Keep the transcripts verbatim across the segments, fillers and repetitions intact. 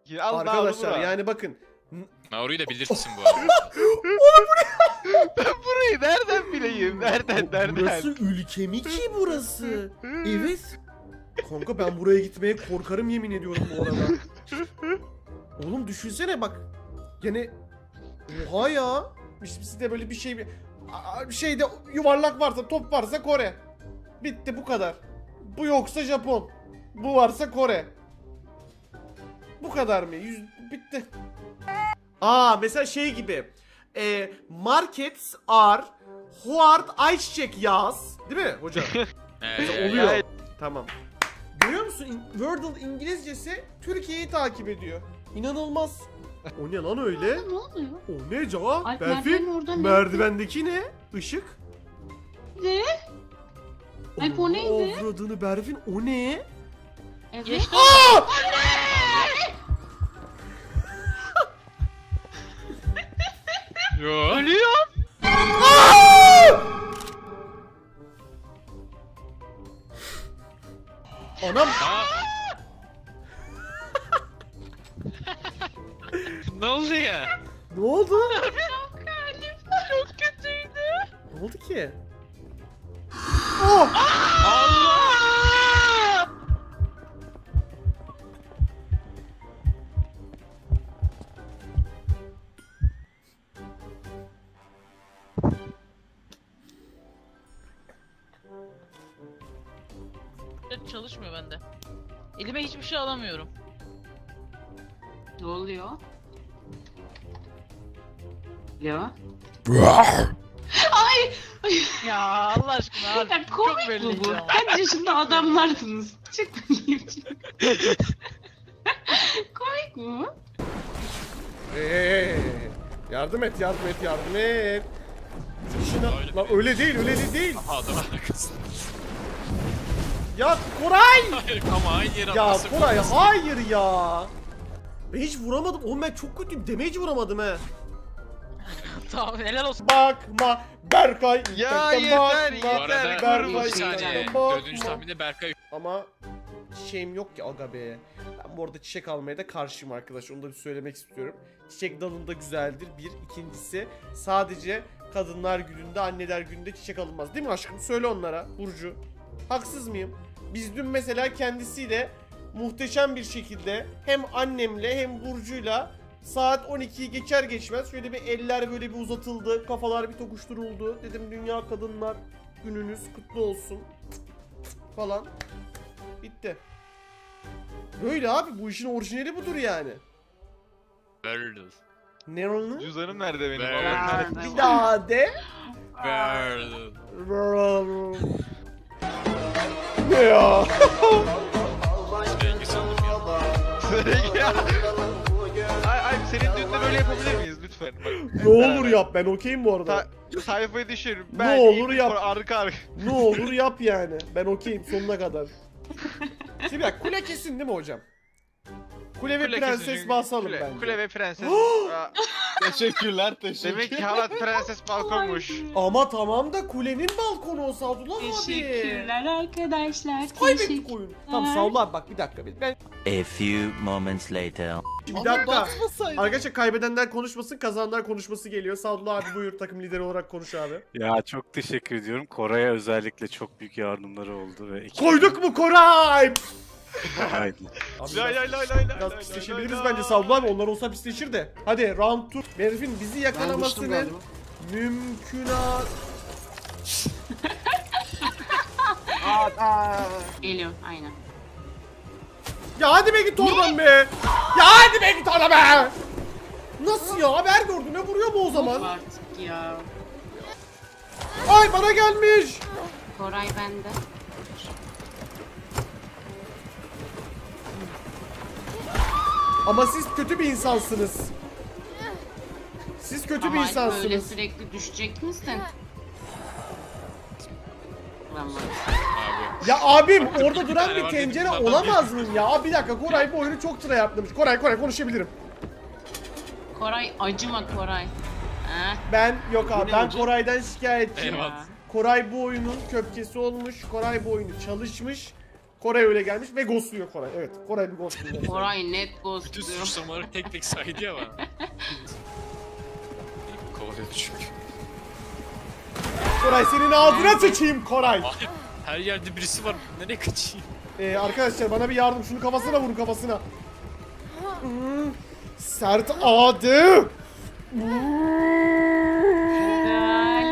Al, arkadaşlar yani bakın. Naru'yu da bilirsin bu arada. Oğlum buraya. Ben burayı nereden bileyim? Nereden nereden? Burası ülke mi ki burası? Evet. Kanka ben buraya gitmeye korkarım yemin ediyorum bu arada. Oğlum düşünsene bak. Yani oha ya. Bizde böyle bir şey bir şeyde yuvarlak varsa, top varsa Kore. Bitti bu kadar. Bu yoksa Japon. Bu varsa Kore. Bu kadar mı? Yüz, bitti. Aa mesela şey gibi. E, markets are hard ayçiçek yaz. Değil mi hocam? Ee, Oluyor. Ya. Tamam. Görüyor musun? Wordle İngilizcesi Türkiye'yi takip ediyor. İnanılmaz. O ne lan öyle? Ne oluyor? O ne cevap? Alp, Berfin, merdivenin orada ne? merdivendeki ne? Işık. Ne? Alp, o neydi? Avradını Berfin, o ne? Evet. Geçti. Yo. Ölüyor. Anam. Aa. Ne oldu ya? Ne oldu? Çok kötüydü. Ne oldu ki? Oh! Allah! Çalışmıyor bende. Elime hiçbir şey alamıyorum. Ne oluyor? Ya. Ay! Ya Allah aşkına abi. Ya Çok komik bu belliydi bu. ama. Kaç yaşında adamlarsınız? Çık bakayım çık. Komik bu. Ee, yardım et, yardım et, yardım et. Şuna... Öyle Lan öyle değil, öyle değil. değil. Adam arkasında. Ya Koray! Hayır ama aynı yere Ya atması Koray korkmasın. hayır ya. Ben hiç vuramadım. Oğlum ben çok kötüyüm. Damage vuramadım he. Tamam helal olsun. Bakma Berkay. Ya Berkay, yeter, bakma. yeter. Bu arada Berkay, bir saniye. bakma. Dördüncü tahminde Berkay. Ama şeyim yok ki aga be. Ben bu arada çiçek almaya da karşıyım arkadaş. Onu da bir söylemek istiyorum. Çiçek dalında güzeldir. Bir. İkincisi sadece kadınlar gününde, anneler gününde çiçek alınmaz. Değil mi aşkım? Söyle onlara Burcu. Haksız mıyım? Biz dün mesela kendisiyle muhteşem bir şekilde hem annemle hem Burcu'yla saat on ikiyi geçer geçmez şöyle bir eller böyle bir uzatıldı. Kafalar bir tokuşturuldu. Dedim Dünya Kadınlar Gününüz kutlu olsun falan. Bitti. Böyle abi bu işin orijinali budur yani. Berlin. Ne onu? Cüzdanım nerede benim? Ver. Allah kahretsin. Bir daha de. Berlin. Ne ya? Rengi sandım ya. Sen ya. Ay ay senin düğünde böyle yapabilir miyiz lütfen? Bak, Ne olur yap, ben okeyim bu arada. Ta sayfayı düşürürüm. Ne Belki olur ilk yap. sonra Arka arka. Ne olur yap yani. Ben okeyim sonuna kadar. Şimdi bak kule kesin değil mi hocam? Kule ve Kule prenses kesin, basalım kule, bence. Kule ve prenses. Aa, Teşekkürler, teşekkür. demek ki halat prenses balkonmuş. Ama tamam da kulenin balkonu o Sadullah abi. Teşekkürler arkadaşlar. Kaybettik Teşekkür- oyunu. Tamam Sadullah abi bak bir dakika. Ben... A few moments later. Bir dakika. Arkadaşlar kaybedenler konuşmasın, kazananlar konuşması geliyor. Sadullah abi buyur takım lideri olarak konuş abi. Ya çok teşekkür ediyorum. Koray'a özellikle çok büyük yardımları oldu ve ekip... Koyduk mu Koray? Aynen. Abi Lay lay biraz, lay lay lay biraz lay pisleşebiliriz lay bence lay. Sadullah abi. Onlar olsa pisleşir de. Hadi round two. Mervin bizi Ben düştüm yakalamasının galiba. mümkünat... Geliyor aynen. Ya hadi be git oradan be. Ya hadi be git oradan be. Nasıl ya? Haber gördü. Ne vuruyor mu o zaman? Yok artık ya. Ay bana gelmiş. Koray bende. Ama siz kötü bir insansınız. Siz kötü bir Ama Alp öyle insansınız. sürekli düşecek misin? Tamam. Abi. Ya abim orada bir duran tane bir var, tencere dedim, olamaz mı ya? Abi bir dakika Koray bu oyunu çok sıra yaptırmış. Koray Koray konuşabilirim. Koray acıma Koray. Heh. Ben yok abi ne ben hocam? Koray'dan şikayetçiyim. Eyvah. Ya. Koray bu oyunun köpkesi olmuş. Koray bu oyunu çalışmış. Koray öyle gelmiş ve ghostluyor Koray. Evet, Koray bir ghostluyor. Koray net Bütün ghostluyor. suçlamaları tek tek saydı ya bana. Kovalıyor çünkü. Koray senin ağzına sıçayım Koray. Hayır, her yerde birisi var. Nereye kaçayım? Ee, arkadaşlar bana bir yardım. Şunu kafasına vurun kafasına. Hmm, sert adı. Güzel.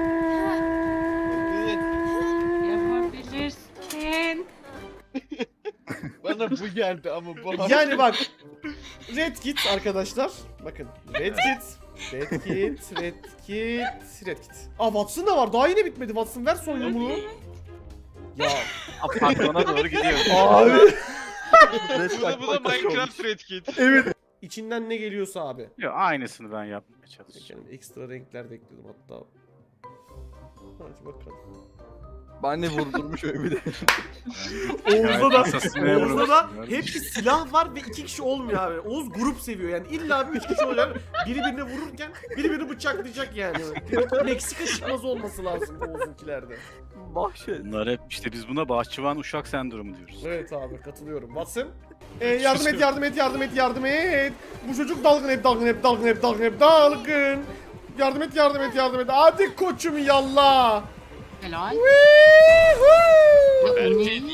Yapabilirsin. Bana bu geldi ama bu Yani bak. Red Kit arkadaşlar. Bakın. Red Kit. Red Kit. Red Kit. Red Kit. Aa Watson da var. Daha yine bitmedi. Watson ver son yumruğu. Ya. Patrona doğru gidiyor. Abi. Bu da, bu da Minecraft Red Kit. Evet. İçinden ne geliyorsa abi. Yok, aynısını ben yapmaya çalışacağım. Kendim ekstra renkler de ekledim hatta. Hadi bakalım. Ben de vurdurmuş öyle bir de. Oğuz'da da, Esasını Oğuz'da da vurmuş. hep bir silah var ve iki kişi olmuyor abi. Oğuz grup seviyor yani. İlla bir üç kişi olacak. Biri birine vururken biri birini bıçaklayacak yani. Meksika çıkmazı olması lazım Oğuz'unkilerde. Bahşet. Bunlar hep işte biz buna bahçıvan uşak sendromu diyoruz. Evet abi katılıyorum. Watson. Ee, yardım et yardım et yardım et yardım et. Bu çocuk dalgın hep dalgın hep dalgın hep dalgın hep dalgın. Yardım et yardım et yardım et. Hadi koçum yallah. Helal. Woohoo! Ya, o Berke. ne?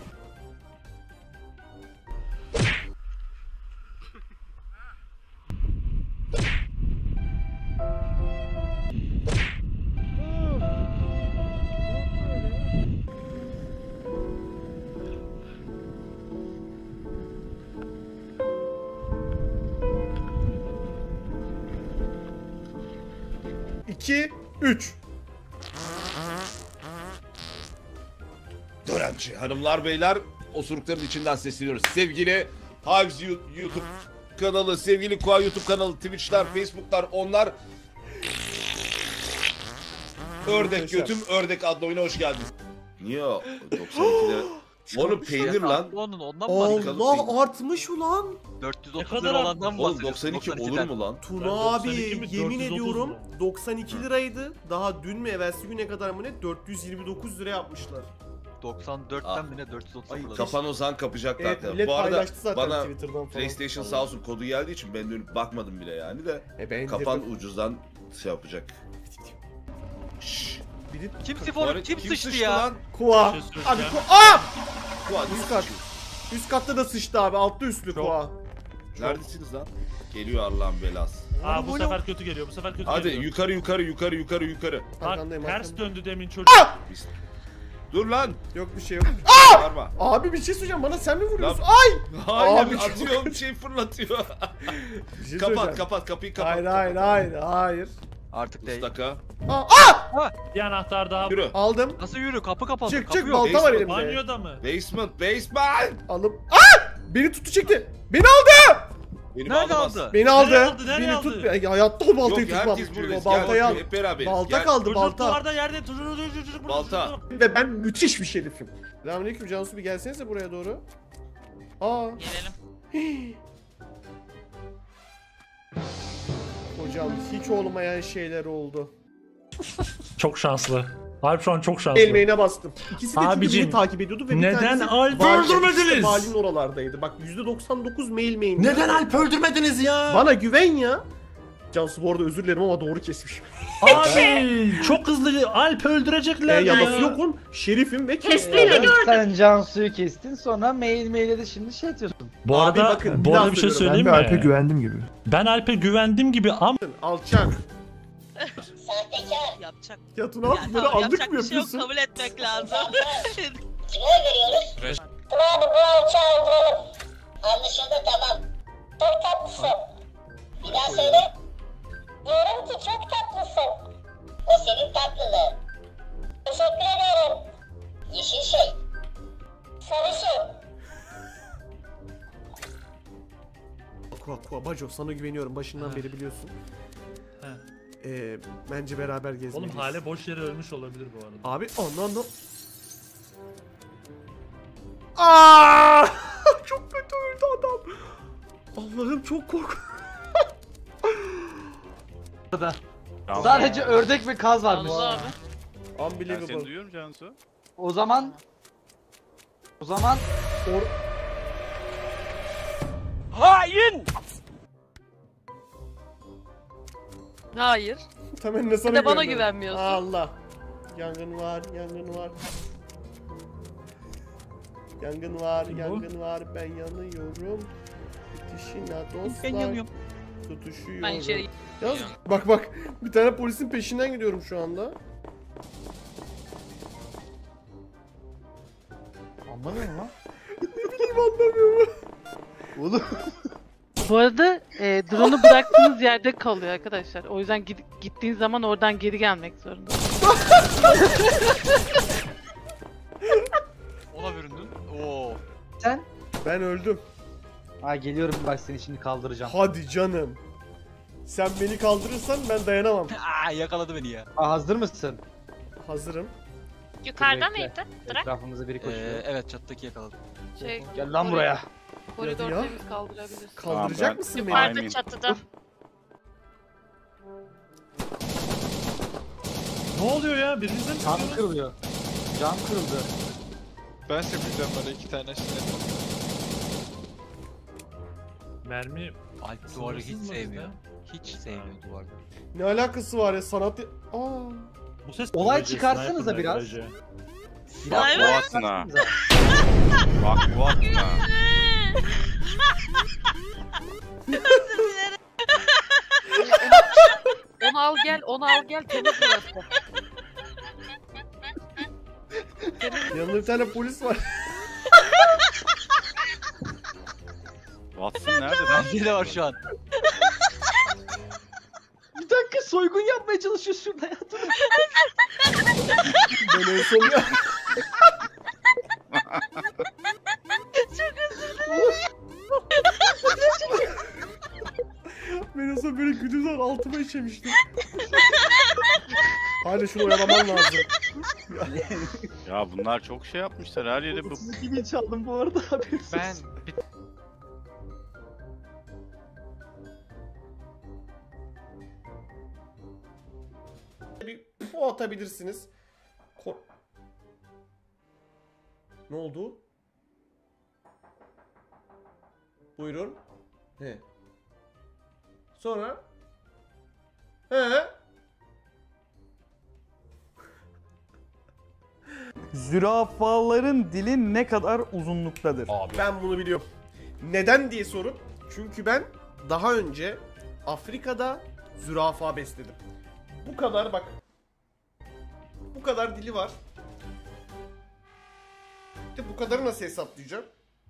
iki, üç. Dönemci hanımlar beyler, osurukların içinden sesleniyoruz. Sevgili Hives YouTube kanalı, sevgili Koa YouTube kanalı, Twitch'ler, Facebook'lar, onlar Ördek Götüm Ördek adlı oyuna hoş geldin. Niye o doksan ikide? Oğlum peynir lan. Onun ondan bahsediyorum. Allah artmış ulan. dört yüz otuz Ne lira kadar olandan Oğlum bahsediyorum. doksan iki olur ikiden. mu lan? Tuna Ben doksan abi iki mi, yemin dört yüz otuz ediyorum mu? doksan iki liraydı. Daha dün mü evvelsi güne kadar mı ne dört yüz yirmi dokuz lira yapmışlar. doksan dörtten Ah. mi ne dört yüz otuz Ay, lira. Kapan Ozan kapacaklar. Evet tabii. millet Bu arada paylaştı zaten bana Twitter'dan falan. PlayStation sağ olsun kodu geldiği için ben dönüp bakmadım bile yani de. E ben Kapan indirdim. ucuzdan şey yapacak. Şşş. Biri Kim Bu sifonu arada kim sıçtı ya? Lan? Kuva. Bir şey Abi söyleyeceğim. ku Aa! Kuva, Üst kat. Üst katta da sıçtı abi. Altta üstlü Çok. Kuva. Neredesiniz lan? Geliyor Allah'ın belası. Aa bu sefer kötü geliyor. Bu sefer kötü Hadi geliyor. yukarı yukarı yukarı yukarı yukarı. Arkandayım, Bak ters arkandayım. döndü demin çocuk. Dur lan. Yok bir şey yok. Bağırma. Abi bir şey söyleyeceğim. Bana sen mi vuruyorsun? Lan- Ay! Hayır Abi çok- atıyor bir şey fırlatıyor. Bir şey kapat söyleyeceğim. kapat kapıyı kapat. Hayır hayır hayır hayır. Artık değil. Ustaka. Aa! Bir anahtar daha. Yürü. Aldım. Nasıl yürü? Kapı kapalı. Çık kapı çık yok. balta var elimde. Banyoda mı? Basement basement. Alıp. Aa! Beni tuttu çekti. Beni aldı. Beni Nerede bağlamaz. aldı? Beni aldı. aldı, nereye Beni aldı? tut. Ay, hayatta o baltayı Yok tutmam. herkes buradayız. O baltayı Gel al. hep beraberiz. Balta Gel. kaldı Çocuk balta. duvarda yerde. Balta. Ve ben müthiş bir şerifim. Selamünaleyküm Cansu bir gelsenize buraya doğru. Aa. Gelelim. Hocam hiç olmayan şeyler oldu. Çok şanslı. Alp şu an çok şanslı. Elmeğine bastım. İkisi de çünkü Abicim, beni takip ediyordu ve bir neden tanesi Alp'i Valide, öldürmediniz? işte Valinin oralardaydı. Bak yüzde doksan dokuz mail mail. Neden Alp öldürmediniz ya? Bana güven ya. Cansu bu arada özür dilerim ama doğru kesmiş. Abi çok hızlı Alp E, öldürecekler ya. yaması yok oğlum. Şerifim ve Sen Cansu'yu kestin sonra mail mail'e de şimdi şey diyorsun. Bu Abi arada, bakın, bir bu daha arada bir şey söylüyorum. söyleyeyim mi? güvendim gibi. Ben Alp'e güvendim gibi ama alçak. Sahtekar. Yapacak. Ya Tuna abi böyle anlık mı bir şey yok. yapıyorsun? Kabul etmek lazım. Kime veriyoruz? Hadi bu alçağı öldürelim. Anlaşıldı tamam. Çok tatlısın. Bir daha söyle. Diyorum ki çok tatlısın. O senin tatlılığın. Teşekkür ederim. Yeşil şey. Sarışın. Kua Kua Baco sana güveniyorum başından Ha. beri biliyorsun. Ha. Ee, bence beraber gezmeliyiz. Oğlum Hale boş yere ölmüş olabilir bu arada. Abi ondan da... Aa! Çok kötü öldü adam. Allah'ım çok korkunç. Sadece ördek ve kaz varmış. Allah abi. Ben seni Unbelievable. duyuyorum Cansu. O zaman O zaman Or Hain! Hayır. Tamam ne sana Bir de bana güvenmiyorum. güvenmiyorsun. Allah. Yangın var, yangın var. Yangın var, Kim bu? yangın var. Ben yanıyorum. Bitişine dostlar. Ben yanıyorum. Tutuşuyorum. Ben içeri... Yalnız bak bak. Bir tane polisin peşinden gidiyorum şu anda. anlamıyor musun lan? Ne bileyim anlamıyorum. Oğlum. Bu arada e, drone'u bıraktığınız yerde kalıyor arkadaşlar. O yüzden gid- gittiğin zaman oradan geri gelmek zorunda. Ona büründün. Oo. Sen? Ben öldüm. Ha geliyorum bak seni şimdi kaldıracağım. Hadi canım. Sen beni kaldırırsan ben dayanamam. Aa yakaladı beni ya. Ha, hazır mısın? Hazırım. Yukarıda Bekle. mıydı? Bırak. Etrafımızda biri koşuyor. Ee, evet çattaki yakaladı. Şey, Gel lan buraya. koridorda Hadi ya. biz kaldırabiliriz. Kaldıracak Tamam, ben- mısın beni? Yukarıda Amin. çatıda. Ne oluyor ya? Birinizden mi Cam çıkıyorsunuz? kırılıyor. Cam kırıldı. Ben sepileceğim bana iki tane şey. Mermi Alp duvarı hiç sınırsız mı sevmiyor. bizde? Hiç sevmiyor duvarı. Ne alakası var ya sanat... Aa. Bu ses Olay Gece, çıkarsanıza sniper biraz. gece. Biraz Bak bu atına. çıkarsanıza. Bak bu atına. Onu al gel, onu al gel, temiz burası. Yanında bir tane polis var. Watson nerede lan? Bende de var şu an. Bir dakika soygun yapmaya çalışıyor şurada ya. Dur. Ben en son ya. Ben en son böyle güdüzler altıma işemiştim. Hala şunu oyalaman lazım. Ya bunlar çok şey yapmışlar her yere bu. otuz iki bin çaldım bu arada haberiniz Ben olsun. bir Bir pu atabilirsiniz. Ko ne oldu? Buyurun. He. Sonra? He. Zürafaların dili ne kadar uzunluktadır? Ben bunu biliyorum. Neden diye sorun. Çünkü ben daha önce Afrika'da zürafa besledim. Bu kadar bak. Bu kadar dili var. De bu kadarı nasıl hesaplayacağım?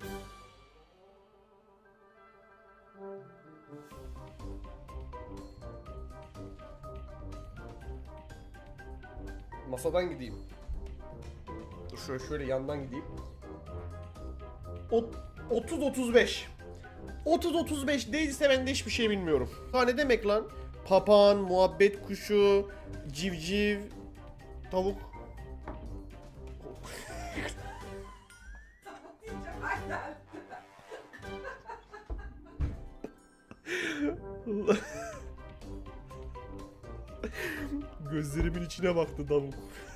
Masadan gideyim. Dur şöyle şöyle yandan gideyim. otuz otuz beş. otuz otuz beş değilse ben de hiçbir şey bilmiyorum. Ha ne demek lan? Papağan, muhabbet kuşu, civciv, tavuk. Gözlerimin içine baktı tavuk.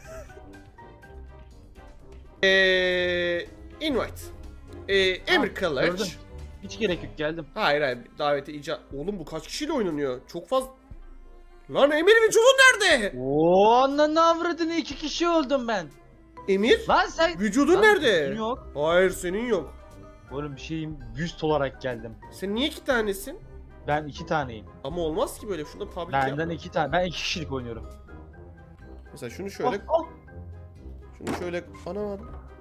Eee invite. Eee Emir Kılıç. gördüm. Hiç gerek yok geldim. Hayır hayır davete icat. Oğlum bu kaç kişiyle oynanıyor? Çok fazla. Lan Emir vücudun nerede? Oo ananı avradını iki kişi öldüm ben. Emir? Lan sen... Vücudun Lan, nerede? senin yok. Hayır senin yok. Oğlum bir şeyim büst olarak geldim. Sen niye iki tanesin? Ben iki taneyim. Ama olmaz ki böyle. Şurada public Benden yapma. iki tane. Ben iki kişilik oynuyorum. Mesela şunu şöyle. Oh, oh. Şunu şöyle. Ana.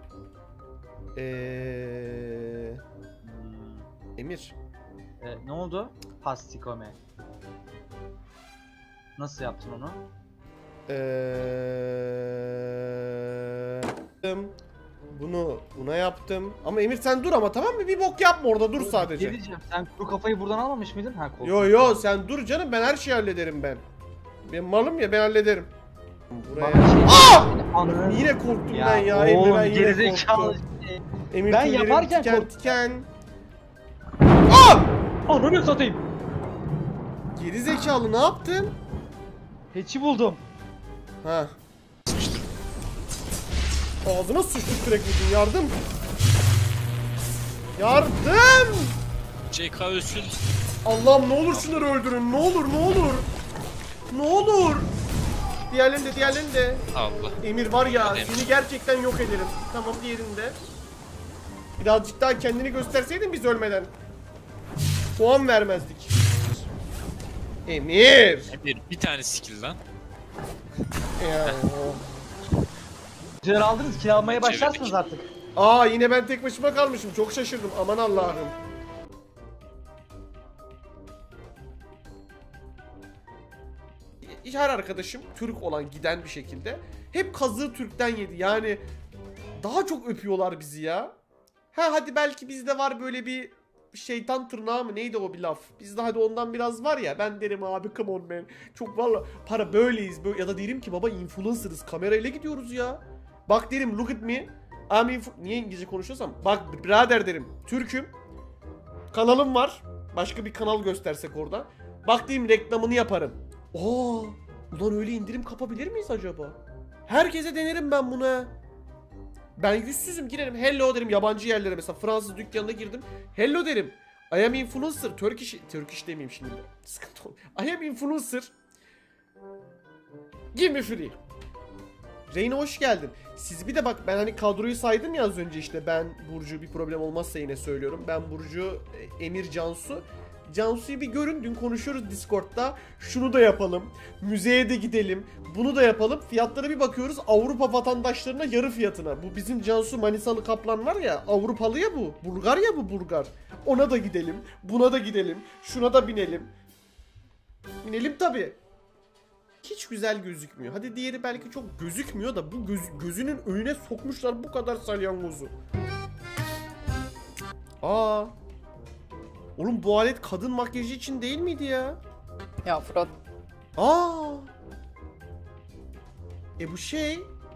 Eee. Hmm, Emir. e, ne oldu? Pastikome. Nasıl yaptın onu? Eee. Bunu buna yaptım. Ama Emir sen dur ama tamam mı? Bir bok yapma orada dur sadece. Geleceğim. Sen kuru kafayı buradan almamış mıydın? Ha, koltuk. Yo yo sen dur canım ben her şeyi hallederim ben. Ben malım ya ben hallederim. Buraya. Bana şey- Aa! Ananı- Yine korktum Ya ben ya. Emre oğlum ben yine gerizekalı korktum. şey. Emir Ben tüylerim yaparken tiken korktum. tiken. Aa! Ananı satayım. Geri zekalı ne yaptın? Hatch'i buldum. Ha. Ağzına sıçtık direkt vurdun yardım. Yardım! C K ölsün. Allah'ım ne olur şunları öldürün. Ne olur ne olur. Ne olur. Diğerlerini de diğerlerini de. Allah. Emir var ya Hadi Emir. seni gerçekten yok ederim. Tamam diğerinde. Birazcık daha kendini gösterseydin biz ölmeden. Puan vermezdik. Emir. Emir bir tane skill lan. Ya. Güzel aldınız, kiralamaya başlarsınız artık. Aa yine ben tek başıma kalmışım. Çok şaşırdım. Aman Allah'ım. Her arkadaşım Türk olan giden bir şekilde hep kazığı Türk'ten yedi. Yani daha çok öpüyorlar bizi ya. Ha hadi belki bizde var böyle bir şeytan tırnağı mı neydi o bir laf. Bizde hadi ondan biraz var ya, ben derim abi come on man. Çok valla para böyleyiz böyle, ya da derim ki baba influencer'ız, kamerayla gidiyoruz ya. Bak derim look at me. I'm influ- Niye İngilizce konuşuyorsam? Bak birader derim Türk'üm. Kanalım var. Başka bir kanal göstersek orada. Bak diyeyim reklamını yaparım. Oo, ulan öyle indirim kapabilir miyiz acaba? Herkese denerim ben buna. Ben yüzsüzüm, girerim hello derim yabancı yerlere, mesela Fransız dükkanına girdim. Hello derim. I am influencer. Turkish, Turkish demeyeyim şimdi. Sıkıntı oldu. I am influencer. Give me free. Reyna hoş geldin. Siz bir de bak, ben hani kadroyu saydım ya az önce, işte ben, Burcu, bir problem olmazsa yine söylüyorum. Ben, Burcu, Emir, Cansu. Cansu'yu bir görün, dün konuşuyoruz Discord'da. Şunu da yapalım. Müzeye de gidelim. Bunu da yapalım. Fiyatlara bir bakıyoruz. Avrupa vatandaşlarına yarı fiyatına. Bu bizim Cansu Manisalı Kaplan var ya. Avrupalı ya bu. Bulgar ya bu, Bulgar. Ona da gidelim. Buna da gidelim. Şuna da binelim. Binelim tabii. Hiç güzel gözükmüyor. Hadi diğeri belki çok gözükmüyor da bu göz, gözünün önüne sokmuşlar bu kadar salyangozu. Aa. Oğlum bu alet kadın makyajı için değil miydi ya? Ya Fırat. Aa. E bu şey.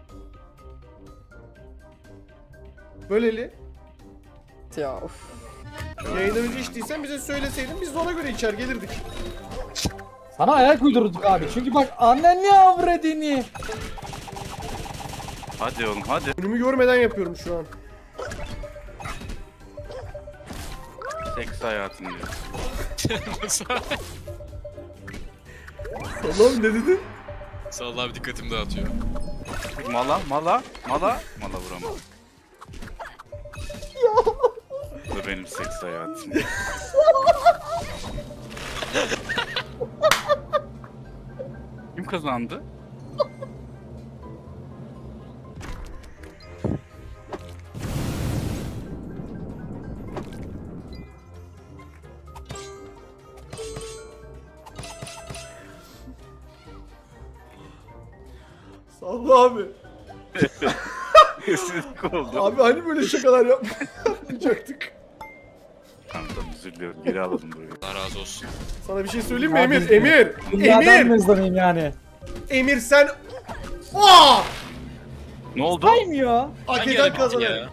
Böyleli. Ya of. Yayından önce içtiysen bize söyleseydin biz de ona göre içer gelirdik. Sana ayak uydurduk abi. Çünkü bak annen ne avredini. Hadi oğlum hadi. Önümü görmeden yapıyorum şu an. Seks hayatım diyor. Allah'ım ne dedin? Sağ ol abi, dikkatimi dağıtıyor. Mala mala mala mala vuramam. Ya. Bu benim seks hayatım. Kim kazandı? Sağ ol abi. Kesinlik oldu. Abi hani böyle şakalar yap yapmayacaktık. Tamam tamam, özür diliyorum. Geri alalım burayı. Allah razı olsun. Sana bir şey söyleyeyim mi Emir? Emir! Dünyadan Emir! mı hızlanayım yani? Emir sen... Aa! Ne oldu? Saymıyor. Hak eden kazanır.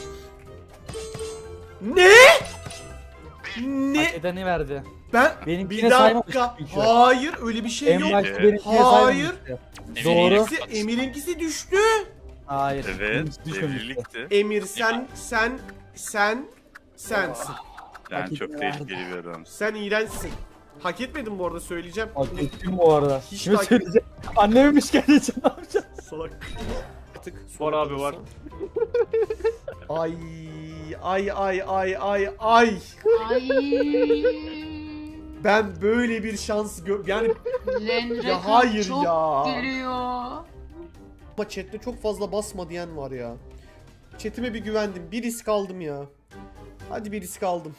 Ne? Ne? Hak edeni verdi. Ben... Benimkine Bir dakika. saymamıştık çünkü. Hayır öyle bir şey En yok. başta benimkine Hayır. saymamıştı. Doğru. Emirinkisi, Emirinkisi düştü. Hayır. Evet, benimkisi düşmemişti. evlilikti. Emir sen, sen, sen, sensin. Yani Hak çok edeni tehlikeli bir adam. Sen iğrençsin. Hak etmedin bu arada, söyleyeceğim. Hak ettim bu arada. Hiç Kime takip- söyleyeceğim? Annemi mi şikayet edeceğim, ne yapacağım? Salak. Artık Var abi, var. Ay ay ay ay ay ay. Ay. Ben böyle bir şans gö yani Lenre ya hayır çok ya. gülüyor. Ama chatte çok fazla basma diyen var ya. Chatime bir güvendim. Bir risk aldım ya. Hadi bir risk aldım.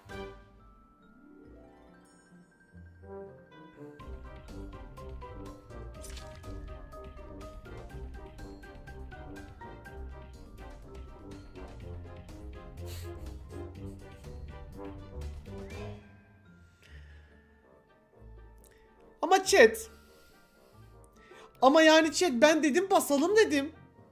Ama chat. Ama yani chat ben dedim basalım dedim.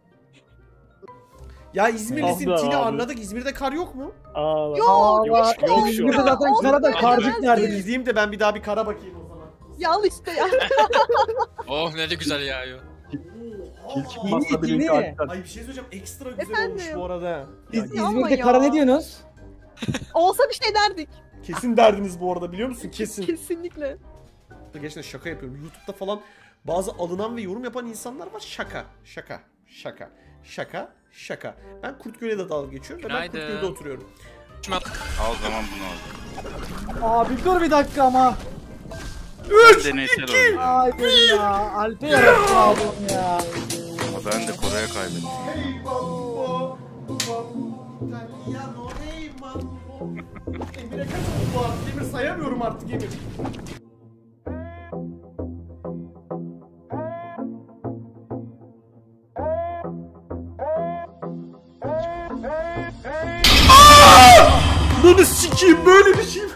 Ya İzmirlisin Ah be Tini, abi. anladık. İzmir'de kar yok mu? Ağla. Yok yok, yok şu İzmir'de an. zaten karada karcık Hadi verdiniz. gideyim de ben bir daha bir kara bakayım o zaman. Yal işte ya. Oh ne de güzel yağıyor. İlk Yeni, masa yeni. bilinci açtı. Ay bir şey söyleyeceğim, ekstra güzel Efendim? olmuş bu arada. Siz Ya ama İzmir'de ya. kara ne diyorsunuz? Olsa bir şey derdik. Kesin derdiniz bu arada, biliyor musun? Kesin. Kesinlikle. Gerçekten şaka yapıyorum. YouTube'da falan bazı alınan ve yorum yapan insanlar var. Şaka. Şaka. Şaka. Şaka. Şaka. Ben Kurtköy'le de dalga geçiyorum ve ben Günaydın. Kurtköy'de oturuyorum. Al zaman bunu al. Abi dur bir dakika ama. üç, Deneysel iki, oyun ya. Hayır ya. Alp'e yarattın abim ya. Ama ben de Kore'ye kaybettim. Hey mambo, mambo, italiano, hey mambo. Emir'e kaç oldu artık? Emir sayamıyorum artık Emir. Aaa! Bunu sikeyim, böyle bir şey